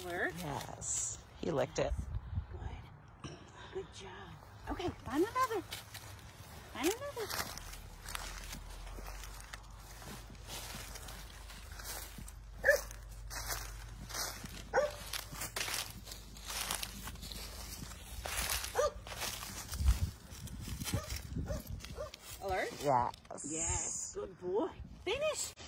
Alert. Yes. He licked it. Good. Good job. Okay, find another. Find another. Alert? Yes. Yes, good boy. Finish.